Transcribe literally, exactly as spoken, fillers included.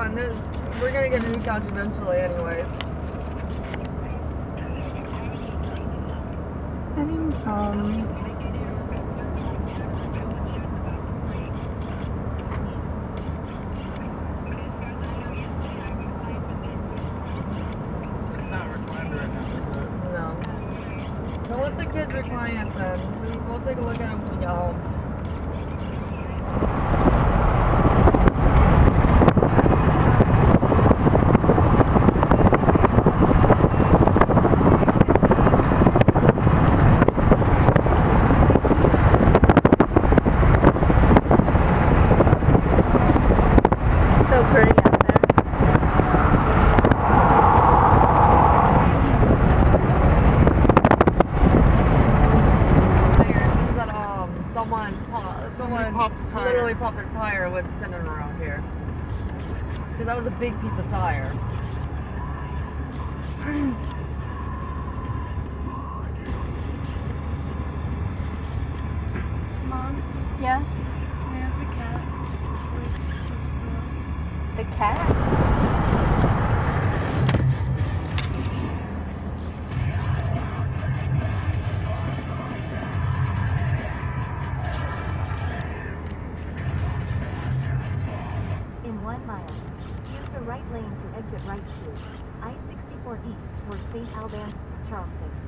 and this, we're gonna get a new couch eventually anyways. I mean, um... It's not reclined right now, is it? No. So let the kids recline it then. We, we'll take a look at them when we get home. So pretty out there. Tire, it means that um someone pop, someone popped the tire. literally popped their tire when spinning around here. Because that was a big piece of tire. Mom, Yeah? can I have the cat? The cat? In one mile, use the right lane to exit right to I sixty-four east toward Saint Albans, Charleston.